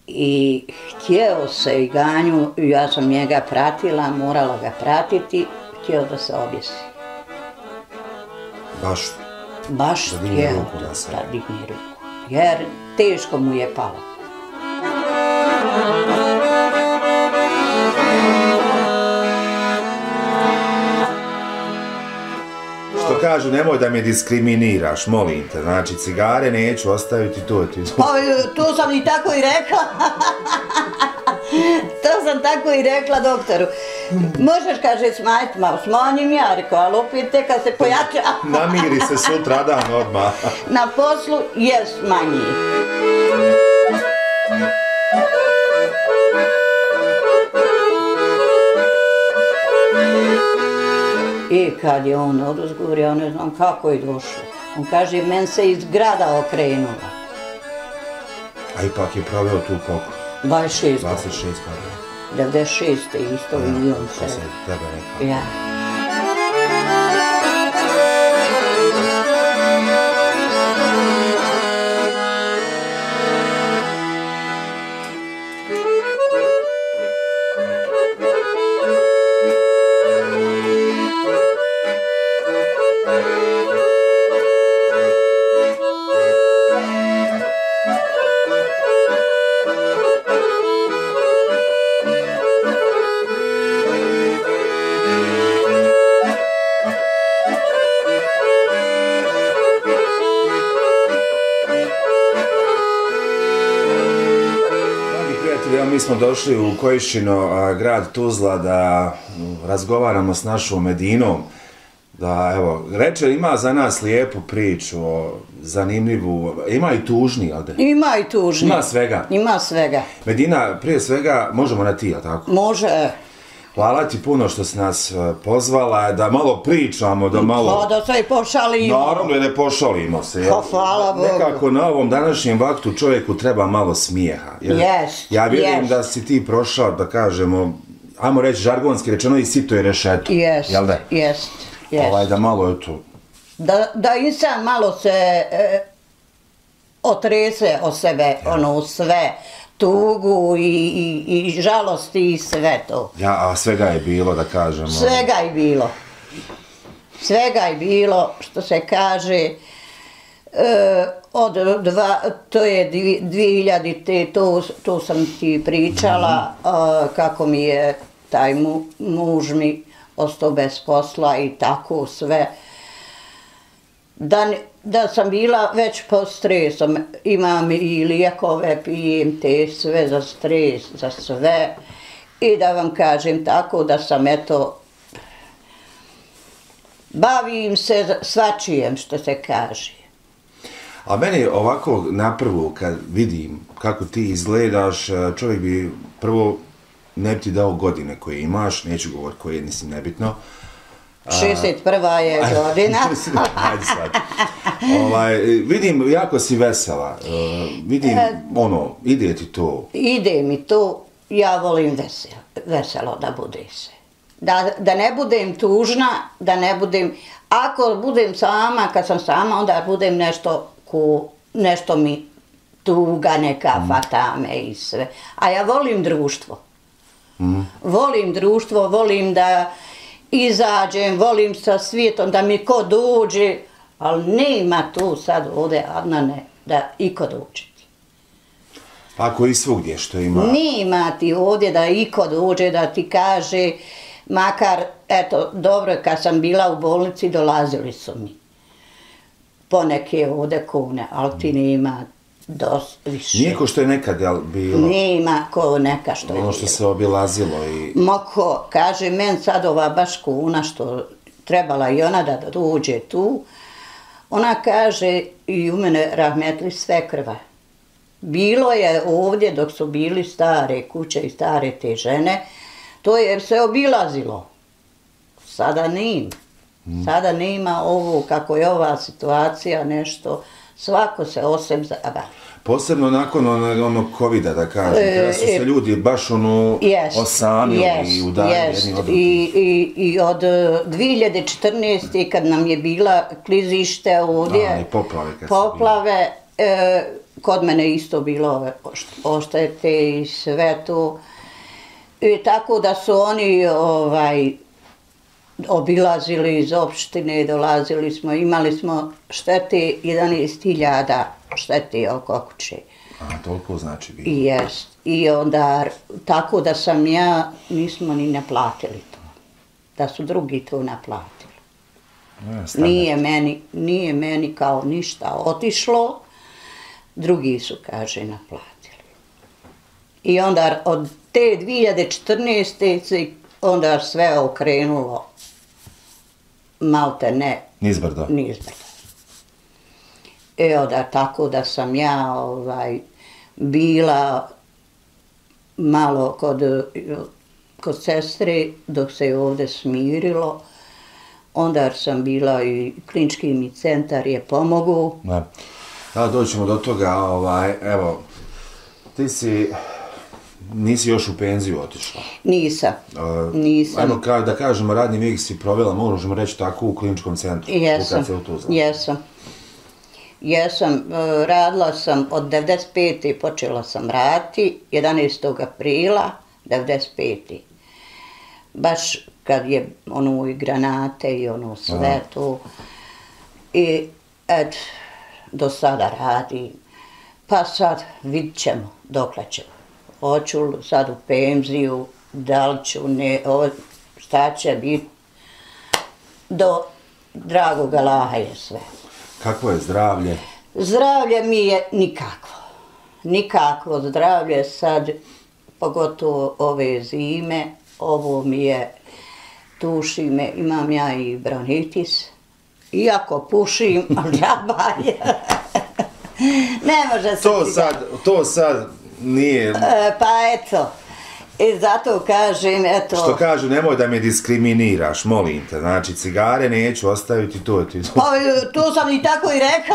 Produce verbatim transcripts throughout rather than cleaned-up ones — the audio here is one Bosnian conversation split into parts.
i htjeo se i ganju, ja sam njega pratila, morala ga pratiti, htjeo da se objesi. Baš? Baš htjeo da digne ruku, jer teško mu je palo. Što kažu, nemoj da me diskriminiraš, molim te, znači cigare neću ostaviti, to ti... Pa, to sam i tako i rekla. To sam tako i rekla doktoru. Možeš, kaže, smanjiti, malo smanjim ja, rekao, ali opet te kad se pojača. Namiri se sutra dan odmah. Na poslu je smanji. I kad je on odozgovor, ja ne znam kako je došlo. On kaže, men se iz grada okrenula. A ipak je proveo tu koliko? dvadeset šest. dvadeset šest godina. devedeset šeste isto vidio se. To se tebe rekao. Ja. Mi smo došli u Kojišćino, grad Tuzla, da razgovaramo s našom Medinom. Da, evo, reče, ima za nas lijepu priču, zanimljivu, ima i tužni, jel' de? Ima i tužni. Ima svega. Ima svega. Medina, prije svega, možemo na ti, jel' tako? Može. Hvala ti puno što si nas pozvala, da malo pričamo, da malo... Pa da se i pošalimo. Naravno je da pošalimo se. Pa hvala Bogu. Nekako na ovom današnjem vaktu čovjeku treba malo smijeha. Jest, ja vjerujem jest. da si ti prošao, da kažemo, ajmo reći žargonski rečeno, i sito i rešeto. Jest, jel da? jest, jest. Ovaj, da malo je tu. Da, da insan malo se e, otrese o sebe, ja. Ono sve, tugu i, i, i žalosti i sve to. Ja, a svega je bilo, da kažemo. Svega je bilo. Svega je bilo, što se kaže, e, od dva, to je dvije hiljadite, to, to sam ti pričala, mm. a, kako mi je taj mu, muž mi ostao bez posla i tako sve. Da, da sam bila već pod stresom, imam i lijekove, pijem te sve za stres, za sve. I da vam kažem tako da sam eto, bavim se svačijem što se kaže. A meni ovako naprvu kad vidim kako ti izgledaš, čovjek bi prvo ne bi ti dao godine koje imaš, neću govoriti koje, mislim, nebitno. šezdeset prva je godina. Ajde sad. Ovaj, vidim, jako si vesela. Vidim, e, ono, ide ti to. Ide mi to, ja volim veselo, veselo da bude se. Da, da ne budem tužna, da ne budem... Ako budem sama, kad sam sama, onda budem nešto, ku, nešto mi tuga neka mm. fata me i sve. A ja volim društvo. Mm. Volim društvo, volim da izađem, volim sa svijetom, da mi ko dođe, ali nema tu sad ovdje, Adnane, da iko dođe. Ako i svugdje što ima? Nema ti ovdje da iko dođe, da ti kaže, makar, eto, dobro, kad sam bila u bolnici, dolazili su mi poneke ovdje kune, ali ti nema dosta više. Nije ko što je nekad bilo? Nema ko neka što je bilo. Ono što se obilazilo i... Moko, kaže, men sad ova baš kuna što trebala i ona da dođe tu, ona kaže, i u mene rahmetli sve krva. Bilo je ovdje dok su bili stare kuće i stare te žene, to je se obilazilo. Sada nema. Sada nema ovo, kako je ova situacija, nešto, svako se oseb zaba. Posebno nakon onog covida, da kažem, kada su se ljudi baš ono osamili i udarili jedni od drugih. I, i, I od dvije hiljade četrnaeste. kad nam je bila klizište ovdje, A, i poplave, kad poplave e, kod mene isto bilo oštete i sve to. I tako da su oni ovaj, obilazili iz opštine, dolazili smo, imali smo štete jedanaest hiljada štete oko kuće. A, toliko znači bilo. Jest. I onda, tako da sam ja, nismo ni naplatili to. Da su drugi to naplatili. Ja, nije, meni, nije meni kao ništa otišlo, drugi su, kaže, naplatili. I onda od te dvije hiljade četrnaeste. onda sve okrenulo, malte ne. Nizbrdo. Nizbrdo. I onda tako da sam ja ovaj, bila malo kod, kod sestre dok se je ovdje smirilo. Onda sam bila i klinički mi centar je pomogao. Da, da doćemo do toga, ovaj, evo, ti si, nisi još u penziju otišla. Nisam, Uh, nisam. Ajmo ka, da kažemo, radni vijek si provela, možemo reći tako, u kliničkom centru. Jesam, u Tuzli. jesam. Jesam, uh, radila sam od devedeset pete. počela sam raditi, jedanaestog aprila devedeset pete. Baš kad je ono i granate i ono sve to. I et, do sada radim. Pa sad vidit ćemo dokle ćemo. Hoću sad u penziju, da li ću, ne, o, šta će biti. Do dragog Allaha je sve. Kakvo je zdravlje? Zdravlje mi je nikakvo. Nikakvo zdravlje sad, pogotovo ove zime, ovo mi je, tuši me, imam ja i bronhitis. Iako pušim, ali džaba je. Ne može se... To sad, to sad nije... E, pa eto, i zato kažem, eto... Što kažu, nemoj da me diskriminiraš, molim te, znači cigare neću ostaviti, to ti... Pa to sam i tako i rekla.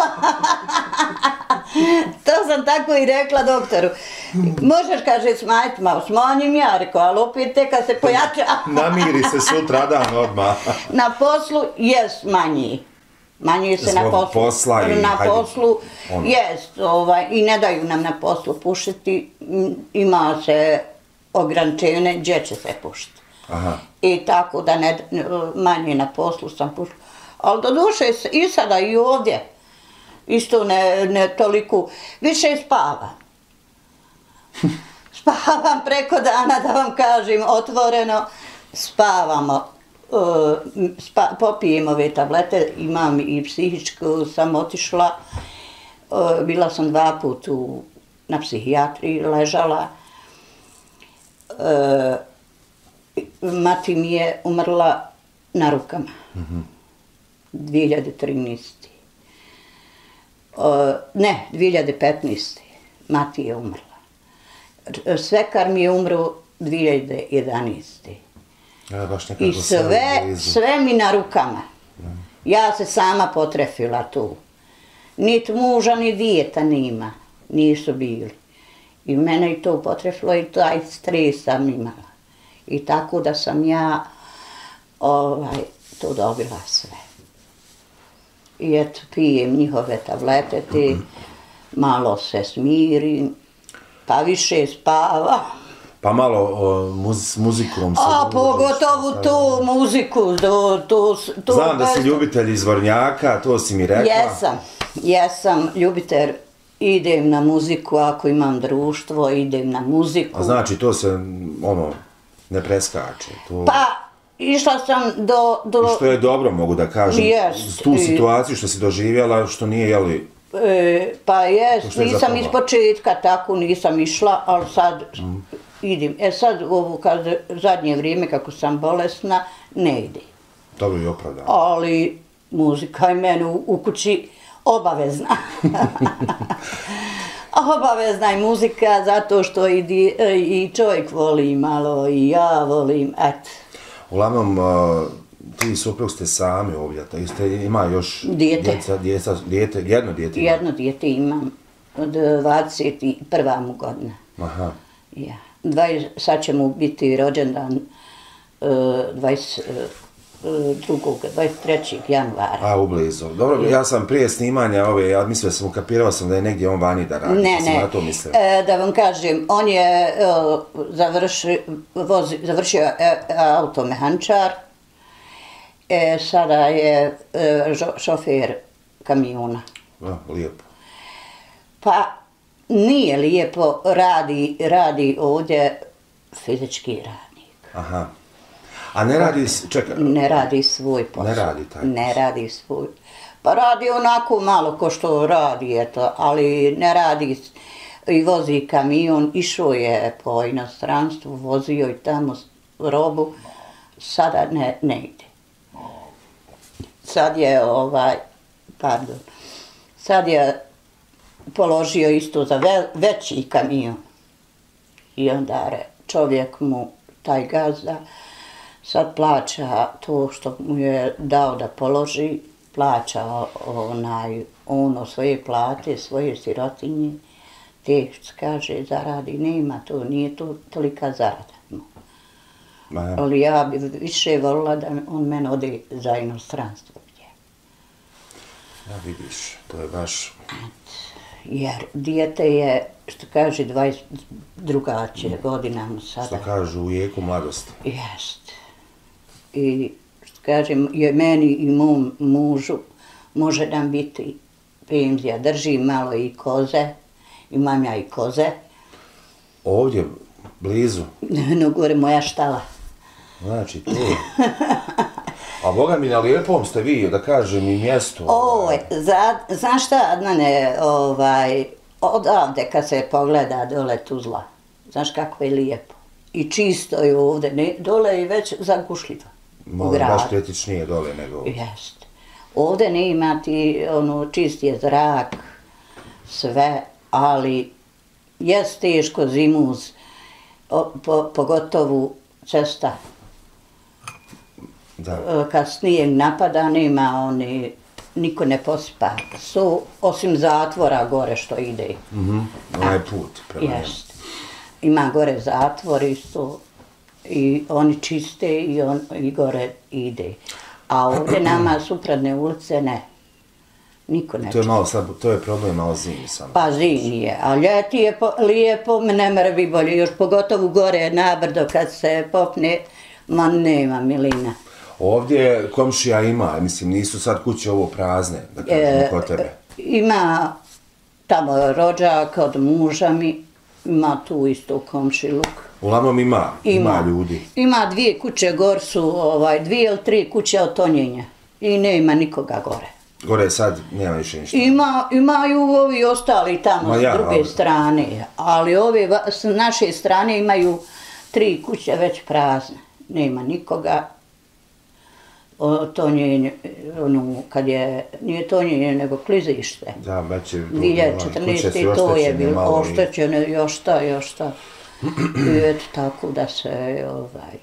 To sam tako i rekla doktoru. Možeš, kaže, smanjiti, malo smanjim ja, rekao, ali opet te kad se pojača... Namiri se sutradan odmah. Na poslu jest manji. Manji se na poslu. Posla i... Na hajde, poslu ono. jest, ovaj, i ne daju nam na poslu pušiti, ima se ograničenje gdje će se pušiti. Aha. I tako da ne, manje na poslu sam pušila. Ali do duše i sada i ovdje, isto ne, ne toliko, više spavam. Spavam preko dana, da vam kažem, otvoreno, spavamo. Spa, popijem ove tablete, imam i psihičku, sam otišla, bila sam dva put u, na psihijatriji, ležala. E, mati mi je umrla na rukama, mm-hmm. dvije hiljade trinaeste. E, ne, dvije hiljade petnaeste. Mati je umrla. Svekar mi je umro dvije hiljade jedanaeste. Ja, baš I sve, sve mi na rukama. Ja se sama potrefila tu. Niti muža, ni dijeta nima. Nisu bili. I mene je to potrefilo i taj stres sam imala. I tako da sam ja ovaj, to dobila sve. I eto, pijem njihove tablete, te, malo se smirim, pa više spavam. Pa malo o, muz, s muzikom se... A, pogotovo tu muziku, to... to, to Znam da si ljubitelj izvornjaka, to si mi rekla. Jesam, jesam ljubitelj, idem na muziku, ako imam društvo, idem na muziku. A znači, to se, ono, ne preskače. To... Pa, išla sam do... do... I što je dobro, mogu da kažem, Jest, tu situaciju što si doživjela, što nije, jeli... E, pa jest, nisam iz početka tako, nisam išla, ali sad... Mm. Idem. E sad, ovo kad zadnje vrijeme kako sam bolesna, ne ide. Dobro i opravdano. Ali muzika je meni u, u kući obavezna. Obavezna je muzika zato što i, di, i čovjek voli malo i ja volim, et. Uglavnom, uh, ti i suprug ste sami ovdje, ste, ima još dijete. Djeca, djeca, dijete, jedno dijete ima? Jedno dijete imam od dvadeset prva mu godina. Aha. Ja. dvadeset, sad će mu biti rođendan uh, dvadeset drugog, dvadeset trećeg januara. A, ublizu. Dobro, ja sam prije snimanja ove, ja mislio sam, ukapirao sam da je negdje on vani da radi. Ne, ne, na to mislio. E, da vam kažem, on je o, završi, vozi, završio e, automehančar, e, sada je e, žo, šofer kamiona. A, lijepo. Pa nije lijepo, radi, radi ovdje fizički radnik. Aha. A ne radi, čekaj. Ne radi svoj posao. Ne radi taj posao. Ne radi svoj. Pa radi onako malo ko što radi, eto, ali ne radi i vozi kamion. Išao je po inostranstvu, vozio i tamo robu. Sada ne, ne ide. Sad je ovaj, pardon, sad je položio isto za ve, veći kamion. I onda čovjek mu, taj gazda, sad plaća to što mu je dao da položi, plaća onaj, ono svoje plate, svoje sirotinje, te što kaže zaradi, nema to, nije to tolika zarada. Ma, ali ja bi više volila da on mene ode za inostranstvo. ja vidiš, to je baš... Jer dijete je, što kaže, dvadeset drugače godinama sada. Što kažu u jeku mladosti. Jest. I što kažem, je meni i mom mužu može nam biti penzija. Držim malo i koze, imam ja i koze. Ovdje, blizu? No gore moja štala. Znači, tu. A boga mi na lijepom ste vi, da kažem, i mjesto. Oj, za, znaš šta, Adnane, ovaj, odavde kad se pogleda dole Tuzla, znaš kako je lijepo. I čisto je ovdje, ne, dole je već zagušljivo. Malo baš kritičnije dole nego ovdje. Jest. Ovdje ne imati, ono, čist je zrak, sve, ali jest teško zimuz, o, po, pogotovo cesta. Da. Kad snijeg napada, nema oni, niko ne posipa. Su, osim zatvora gore što ide. Mhm, onaj put. Prema jest. Ima gore zatvor isto i oni čiste i, on, i gore ide. A ovdje nama suprotne ulice ne. Niko ne to je malo čiste. slabo, to je problem malo zimi samo. Pa zimi je, a ljeti je po, lijepo, ne mora bi bolje. Još pogotovo gore nabrdo kad se popne, ma nema milina. Ovdje komšija ima, mislim, nisu sad kuće ovo prazne, da kažemo, E, kod tebe. Ima tamo rođak od muža mi, ima tu isto komšiluk. Uglavnom ima, ima, ima ljudi. Ima dvije kuće, gor su ovaj, dvije ili tri kuće od tonjenja i nema nikoga gore. Gore sad nema više ništa. Ima, imaju ovi ostali tamo Ma s ja, druge ali... strane, ali ove s naše strane imaju tri kuće već prazne. Nema nikoga. O, tonjenje, ono, kad je, nije tonjenje, nego klizište. Da, već je... dvije hiljade četrnaeste. to je bilo oštećeno, još šta, još šta. I eto tako da se, ovaj,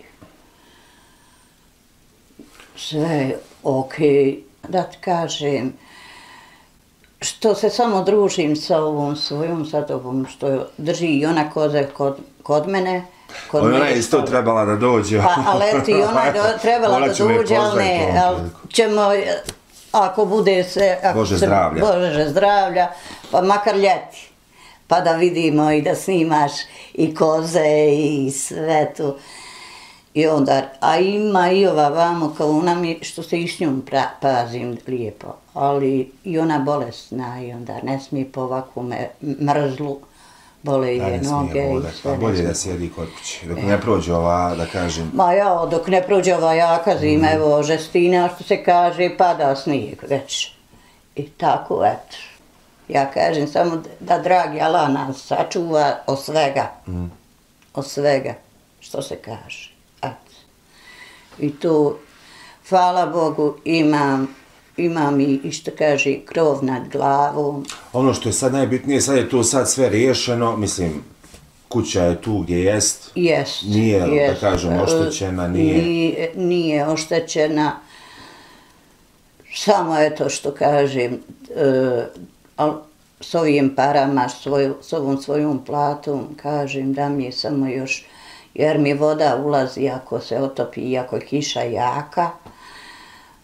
sve okej, da ti kažem, što se samo družim sa ovom svojom, sa tobom, što drži i ona koze kod, kod mene. Kod ona mene je isto trebala da dođe. Pa, ali eto i ona je do, trebala da dođe, ali ne, ali ćemo, ako bude se... Ako Bože se, zdravlja. Bože zdravlja, pa makar ljeti, pa da vidimo i da snimaš i koze i sve tu. I onda, a ima i ova vamo kao ona mi, što se i s njom pra, pazim lijepo, ali i ona bolesna i onda ne smije po ovakvu me, mrzlu. Bole je noge i sve. Pa bolje da sjedi kod kuće, dok ne prođe ova, da kažem... Ma ja, dok ne prođe ova jaka zima, mm. evo, žestina, što se kaže, pada snijeg već. I tako, eto. Ja kažem samo da dragi Allah nas sačuva od svega. Mm. Od svega, što se kaže. Eto. I tu, hvala Bogu, imam imam i, što kaže, krov nad glavom. Ono što je sad najbitnije, sad je to sad sve riješeno, mislim, kuća je tu gdje jest. Jest. Nije, jest. da kažem, oštećena, nije... Nije, nije oštećena. Samo eto što kažem, uh, s ovim parama, svoj, s ovom svojom platom, kažem da mi je samo još, jer mi voda ulazi ako se otopi, iako je kiša jaka,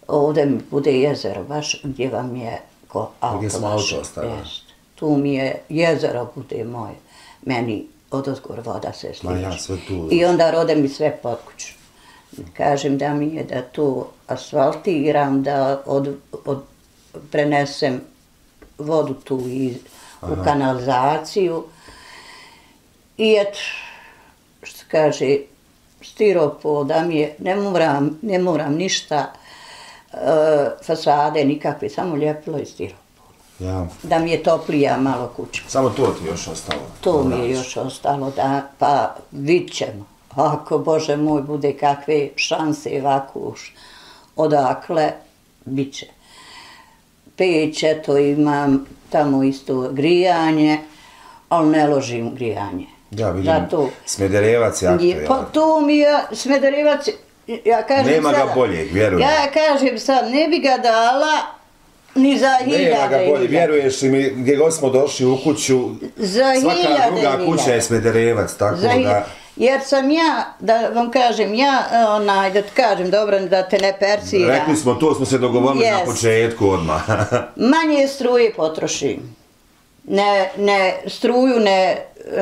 ovdje mi bude jezero, baš gdje vam je ko auto. Gdje smo auto ostavili. Tu mi je jezero bude moje, meni odozgor voda se sliči. Ja, sve tu. I onda rode mi sve pod kuću. Kažem da mi je da tu asfaltiram, da od, od, prenesem vodu tu iz, u kanalizaciju. I eto, što kaže, stiropor, da mi je, ne moram, ne moram ništa, e, fasade nikakve, samo ljepilo i stiropor. Ja. Da mi je toplija malo kuća. Samo to ti još ostalo? To mi je još ostalo, da, pa vidit ćemo. Ako, Bože moj, bude kakve šanse ovako odakle, bit će. Peć, eto, imam tamo isto grijanje, ali ne ložim grijanje. Ja vidim, zato, Smederevac je aktualan. Pa to mi je, Smederevac, ja kažem Nema sada, ga boljeg, vjerujem. Ja kažem sad, ne bi ga dala ni za hiljade. Nema ga bolje, vjeruješ li mi, gdje god smo došli u kuću, za svaka druga kuća je Smederevac, tako za da... Jer sam ja, da vam kažem, ja, onaj, da ti kažem, dobro, da te ne persira. Rekli smo, to smo se dogovorili yes. na početku odmah. Manje struje potrošim. Ne, ne, struju ne,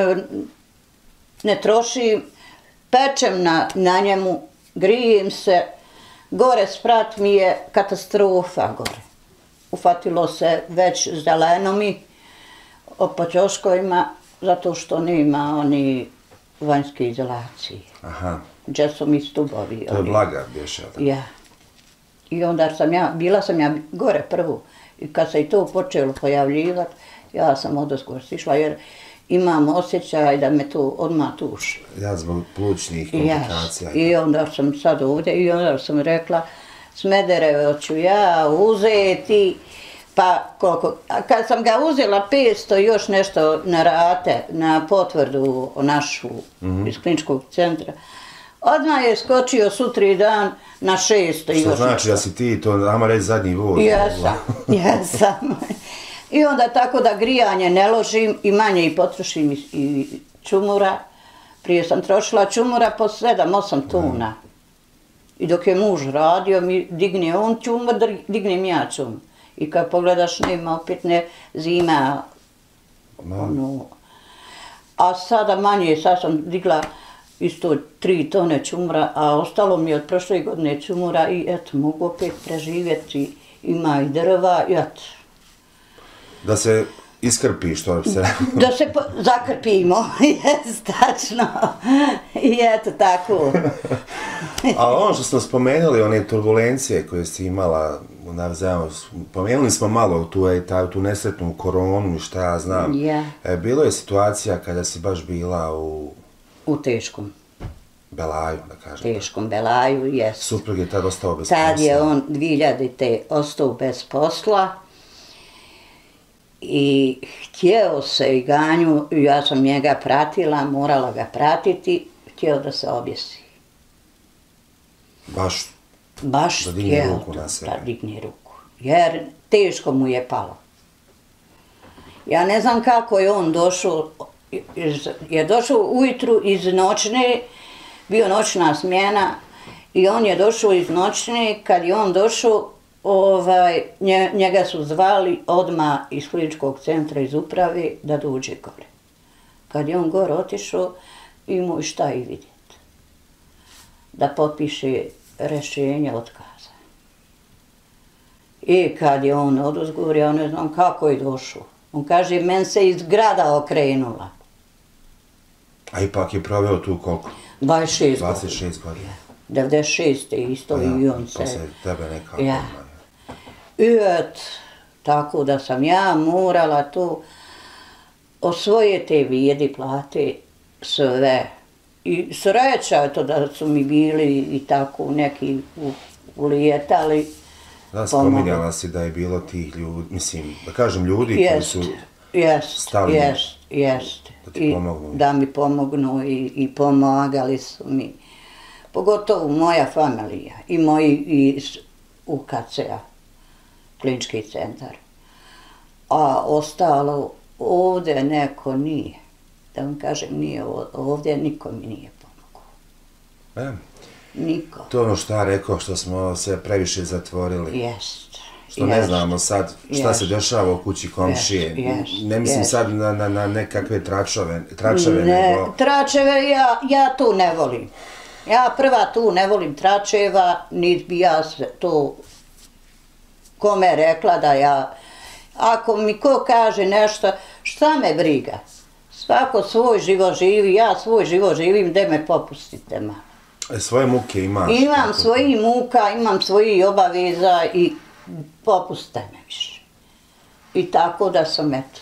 ne trošim, pečem na, na njemu, grijem se, gore sprat mi je katastrofa gore. Ufatilo se već zeleno mi, po ćoškovima, zato što nema oni vanjske izolacije. Aha. Gdje su mi stubovi. To je Blaga bješa. Ja. I onda sam ja, bila sam ja gore prvu. I kad se i to počelo pojavljivati, ja sam odozgor sišla jer imam osjećaj da me to odmah tuši. Ja zbog plućnih komplikacija. Ja. I onda sam sad ovdje i onda sam rekla, Smederevo ću ja uzeti. Pa koliko, kad sam ga uzela petsto još nešto na rate, na potvrdu našu mm-hmm. iz kliničkog centra, odmah je skočio sutri dan na šesto i još nešto. Što znači da si ti to, ajmo reći, zadnji voz? Jesam, jesam. I onda tako da grijanje ne ložim i manje i potrošim i, i čumura. Prije sam trošila čumura po sedam osam tona. Mm. I dok je muž radio, mi digne on čumur, dignem ja čumur. I kad pogledaš, nema opet ne zima, no. Ono. A sada manje, sad sam digla isto tri tone čumura, a ostalo mi od prošle godine čumura i eto, mogu opet preživjeti, ima i drva, i eto. Da se iskrpi, što se... Da se po, zakrpimo, jes, tačno, i eto, tako. A ono što smo spomenuli, one turbulencije koje si imala, pomenuli smo malo tu, ta, tu nesretnu koronu, šta ja znam. Yeah. E, bilo je situacija kada si baš bila u... U teškom. Belaju, da kažem. Teškom Belaju, jes. Suprug je tad ostao bez tad posla. Tad je on dvihiljadite ostao bez posla. I htjeo se i ganju, ja sam njega pratila, morala ga pratiti, htjeo da se objesi. Baš? Baš da digne htjeo ruku na sebe. Da digne ruku, jer teško mu je palo. Ja ne znam kako je on došao, je došao ujutru iz noćne, bio noćna smjena, i on je došao iz noćne, kad je on došao, Ovaj, nje, njega su zvali odmah iz kliničkog centra iz uprave da dođe gore. Kad je on gore otišao, imao šta i vidjeti. Da potpiše rješenje otkaza. I kad je on odozgovor, ja ne znam kako je došao. On kaže, men se iz grada okrenula. A ipak je proveo tu koliko? dvadeset šest godina. dvadeset šest godina. devedeset šeste isto ja, i on se... Pa se tebe nekako... Ja. I et, tako da sam ja morala to osvoje te vijedi plate sve. I sreća je to da su mi bili i tako neki ulijetali. Da, spominjala si da je bilo tih ljudi, mislim, da kažem ljudi jest, koji su jest, stavljeni jest, jest. da ti pomognu. I, da mi pomognu i, i pomagali su mi. Pogotovo moja familija i moji iz U K C-a, klinički centar. A ostalo, ovdje neko nije. Da vam kažem, nije ovdje, niko mi nije pomogao. E, Niko. To je ono što ja rekao, što smo se previše zatvorili. Jest. Što ne znamo sad šta se dešava u kući komšije. Ne mislim sad na nekakve tračeve, nego... Tračeve ja tu ne volim. Ja prva tu ne volim tračeva, niti bi ja to kome rekla da ja... Ako mi ko kaže nešto, šta me briga? Svako svoj život živi, ja svoj život živim, gde me popustite malo. Svoje muke imaš? Imam svojih muka, imam svojih obaveza i popuste me više. I tako da sam, eto.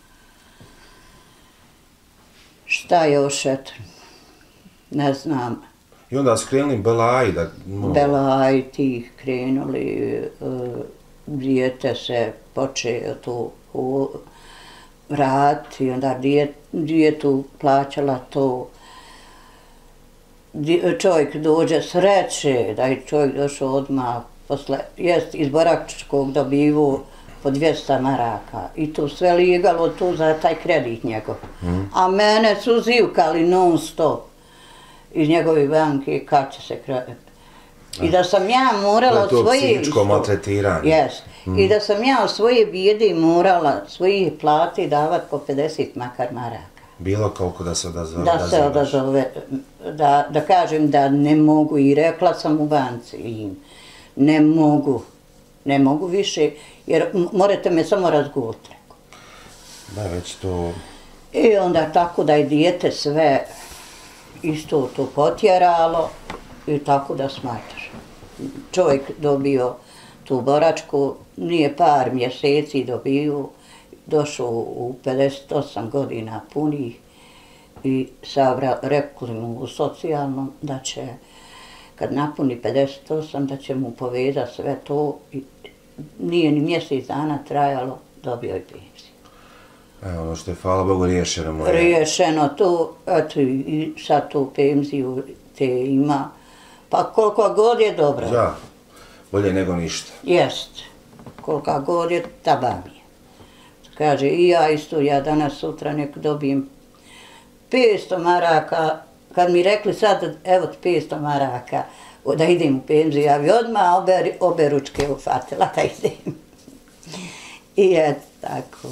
Šta još, eto, ne znam. I onda su krenuli Belaji da... Belaji ti krenuli, dijete se počeo tu vratiti, onda dijetu plaćala to. Čovjek dođe sreće, da je čovjek došao odmah, posle, jest iz Boračkog dobivu po dvjesto maraka i tu sve ligalo tu za taj kredit njegov. A mene su zivkali non stop iz njegove banke kad će se kredit. I da sam ja morala od svoje... To je to psihičko maltretiranje. Jest. I da sam ja od svoje bijede morala svoje plate davati po pedeset makar maraka. Bilo koliko da se odazove? Da se odazove, da kažem da ne mogu i rekla sam u banci im, ne mogu, ne mogu više, jer morate me samo razguliti. Da, već to... I onda tako da je dijete sve isto to potjeralo i tako da smatraš. Čovjek dobio tu Boračku, nije par mjeseci dobio, došao u pedeset osam godina punih i rekli mu u socijalnom da će, kad napuni pedeset osam, da će mu povezati sve to. Nije ni mjesec dana trajalo, dobio je penziju. Evo, ono što je, hvala Bogu, riješeno mu je. Riješeno to, eto i sad tu penziju te ima, pa koliko god je dobro. Da, bolje nego ništa. Jest, koliko god je, taba mi je. Kaže, i ja isto, ja danas sutra nek dobijem petsto maraka, kad mi rekli sad, evo ti petsto maraka, da idem u penziju, ja bi odmah obe ručke ufatila da idem. I eto, tako.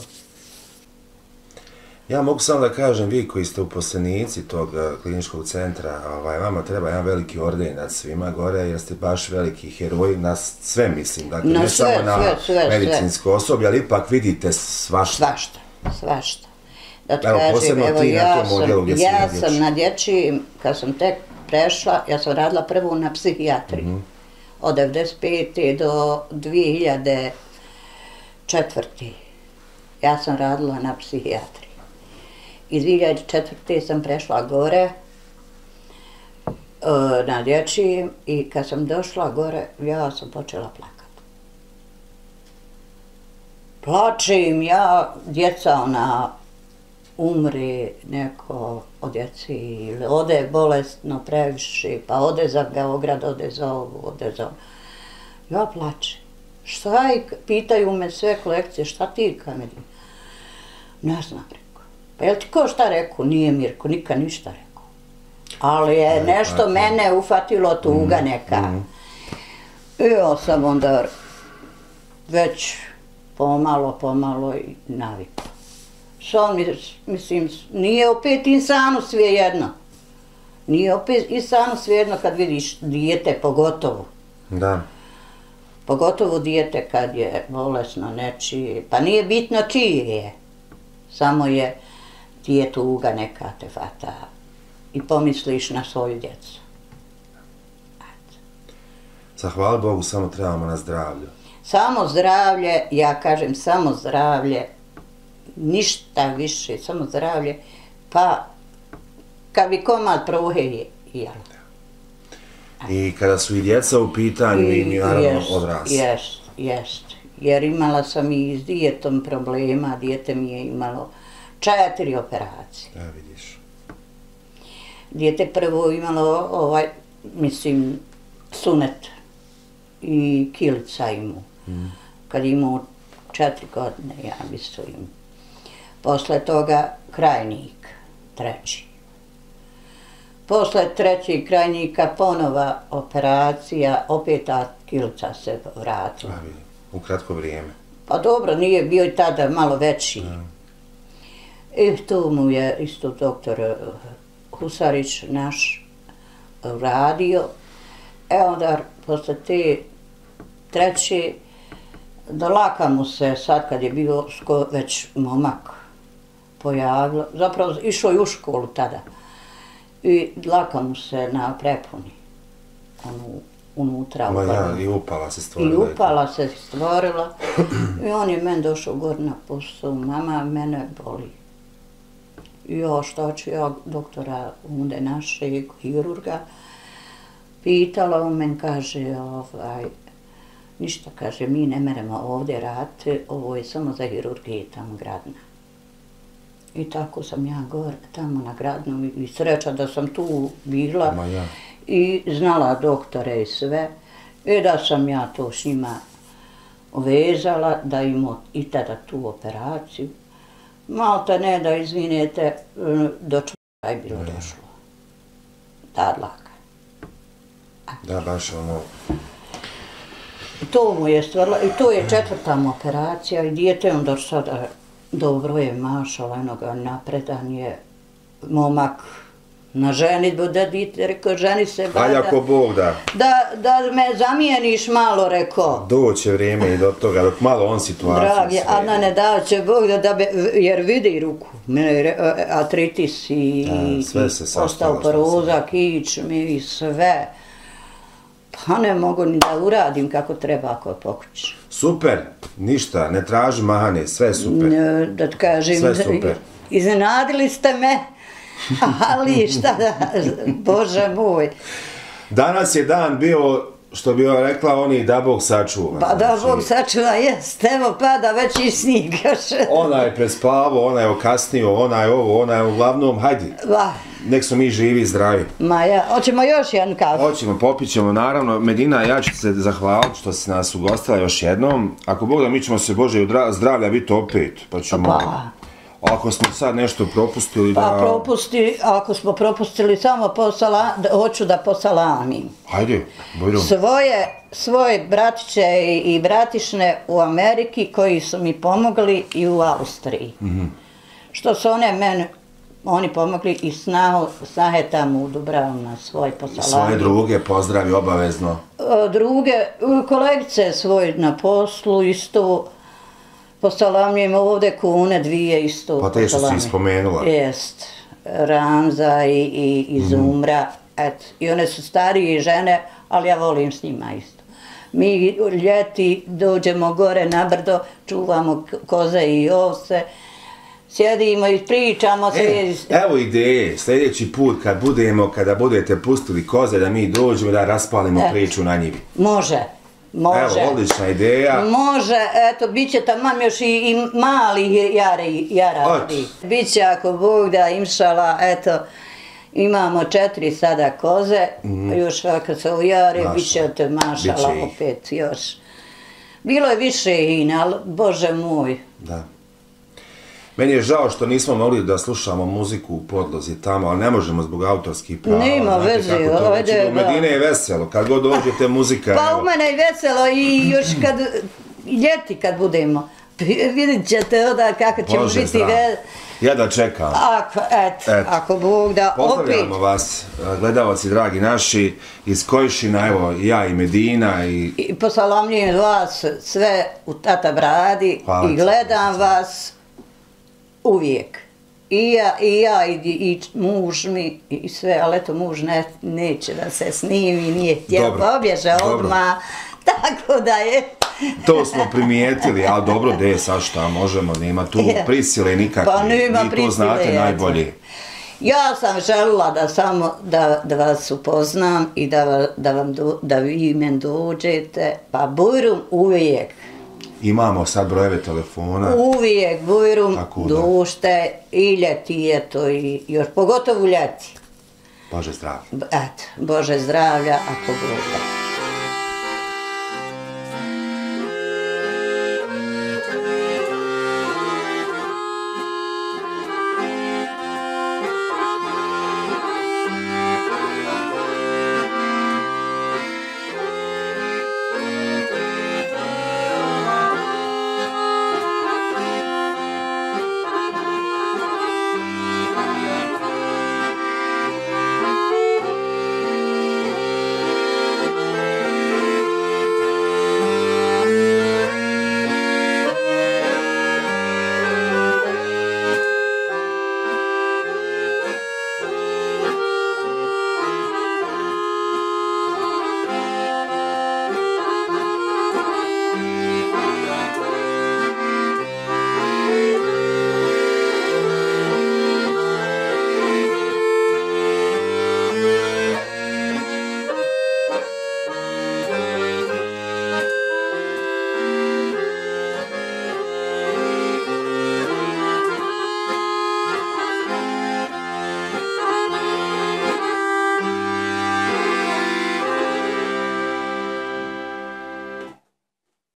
Ja mogu samo da kažem, vi koji ste uposlenici tog kliničkog centra, vama treba jedan veliki orden nad svima gore, jer ste baš veliki heroji, na sve mislim, dakle ne samo na medicinsko osoblje, ali ipak vidite svašta. Svašta, svašta. Evo, posebno ti na tom odjelu gdje si na dječji. Ja sam na dječji, kad sam tek prešla, ja sam radila prvo na psihijatriji, od devedeset pete do dvije hiljade četvrte. Ja sam radila na psihijatriji. I dvije hiljade četvrte sam prešla gore na dječji i kad sam došla gore, ja sam počela plakati. Plačem ja, djeca ona umre neko od djeci ili ode bolestno previše, pa ode za Beograd, ode za ovu, ode za ovu. Ja plačem. Šta je, pitaju me sve kolekcije, šta ti kamerim? Ne znam, rekao. Pa jel ti ko šta rekao? Nije Mirko, nikad ništa rekao. Ali je nešto mene ufatilo tuga neka. I ja sam onda već pomalo, pomalo i navikla. Sad, mislim, nije opet insanu svejedno. Nije opet insanu svejedno kad vidiš dijete, pogotovo. Da. Pogotovo dijete kad je bolesno nečije, pa nije bitno čije je. Samo je ti je tuga neka te fata i pomisliš na svoju djecu. Zahvala Bogu, samo trebamo na zdravlju. Samo zdravlje, ja kažem samo zdravlje, ništa više, samo zdravlje, pa kad bi komad pruhe je jelo. I kada su i djeca u pitanju i mi naravno odrasli. Jest, jest. Jer imala sam i s dijetom problema, dijete mi je imalo četiri operacije. Da, vidiš. Dijete prvo imalo, ovaj, mislim, sunet i kilica imao. Kad imao četiri godine, ja mislim. Posle toga krajnik, treći. Posle trećeg krajnika ponova operacija, opet ta kilica se vratila. A, vidim, u kratko vrijeme. Pa dobro, nije bio i tada malo veći. Ja. I tu mu je isto doktor Husarić naš radio. E onda, posle te treće, dolaka mu se, sad kad je bio sko, već momak pojavilo, zapravo išao je u školu tada. I dlaka mu se na prepuni, onu, unutra. Ma ja, i upala se stvorila. I upala se stvorila. I on je meni došao gore na posao, mama, mene boli. I ja, šta ću ja doktora Unde našeg, hirurga, pitala, on meni kaže, ovaj, ništa, kaže, mi ne meremo ovdje raditi, ovo je samo za hirurgiju tamo Gradna. I tako sam ja gore tamo na Gradnu i sreća da sam tu bila ja. I znala doktore i sve. I da sam ja to s njima vezala, da imao i tada tu operaciju. Malta ne da, izvinete, do čega je bilo ja. Došlo. Ta dlaka. Da, baš ono... To mu je stvarila, i to je četvrta mu operacija i dijete on do sada dobro je, mašala, enoga napredan je momak na ženitbu, da dite, rekao, ženi se bada. Aj, ako Bog da. Da, da me zamijeniš malo, rekao. Doće vrijeme i do toga, dok malo on situaciju Dragi, a na ne da će Bog da, da be, jer vidi ruku, mene artritis i ja, osteoporoza, kičmi i sve. Pa ne mogu ni da uradim kako treba ako je pokući. Super, ništa, ne traži mahane, sve je super. Ne, da ti kažem, sve super. Iznenadili ste me, ali šta da, Bože moj. Danas je dan bio, što bi joj rekla, oni da Bog sačuva. Pa da Bog sačuva, jest, evo pada već i snijeg još. Ona je prespavo, ona je okasnio, ona je ovo, ona je uglavnom, hajdi. Va. Nek su mi živi i zdravi. Ma ja, hoćemo još jedan kafu? Hoćemo, popit ćemo, naravno. Medina, ja ću se zahvaliti što si nas ugostila još jednom. Ako Bog da, mi ćemo se, Bože, zdravlja biti opet. Pa ćemo... Pa. Ako smo sad nešto propustili da... Pa propusti, ako smo propustili samo po sala, hoću da posalamim. Hajde, bojrom. Svoje, svoje bratiće i, i bratišne u Ameriki koji su mi pomogli i u Austriji. Mm-hmm. Što su one mene, oni pomogli i snahu, snahe tamo u Dubravu na svoj posalamim. Svoje druge pozdravi obavezno. Druge, kolegice svoje na poslu isto... Posalamljujem ovdje kune dvije isto. Pa te što si spomenula. Jest. Ramza i, i, i Zumra. Mm. Et. I one su starije žene, ali ja volim s njima isto. Mi ljeti dođemo gore na brdo, čuvamo koze i ovce, sjedimo i pričamo se. E, evo ideje, sljedeći put kad budemo, kada budete pustili koze da mi dođemo da raspalimo Et. priču na njivi. Može. Može. Evo, odlična ideja. Može, eto, bit će tamo još i, i mali jari, jaradi. Biće ako Bog da, inšala, eto, imamo četiri sada koze, mm. još kad se ujare, bit će te mašala opet još. Bilo je više ina, ali Bože moj. Da. Meni je žao što nismo mogli da slušamo muziku u podlozi tamo, ali ne možemo zbog autorskih prava. Nema veze, ovdje. U Medine je veselo, kad god dođete muzika. Pa u mene je veselo i još kad, ljeti kad budemo. Vidit ćete onda kako ćemo Bože biti veselo. Ja da čekam. Ako, et, et. Ako Bog da opet. Pozdravljamo vas, gledalci dragi naši, iz Kojšina, evo, ja i Medina. I, I posalamljujem vas sve u Tata Bradi. Hvala. I gledam vas uvijek. I ja, i ja, i, i muž mi, i sve, ali eto muž ne, neće da se snimi, nije htjela, pobježe odmah, tako da je. To smo primijetili, ali dobro, de, sad šta možemo, nema tu prisile nikakve, pa nema vi to znate najbolje. Ja sam želila da samo da, da vas upoznam i da, da, vam do, da vi men dođete, pa Bujrum uvijek. Imamo sad brojeve telefona. Uvijek Bujrum dušte i ljeti je to i još pogotovo ljeti. Bože zdravlja. Eto, Bože zdravlja, ako Bog da.